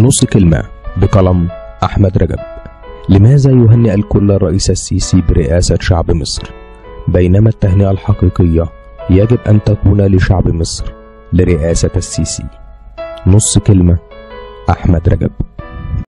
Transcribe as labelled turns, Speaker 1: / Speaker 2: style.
Speaker 1: نص كلمة بقلم أحمد رجب. لماذا يهنئ الكل الرئيس السيسي برئاسة شعب مصر، بينما التهنئة الحقيقية يجب أن تكون لشعب مصر لرئاسة السيسي؟ نص كلمة أحمد رجب.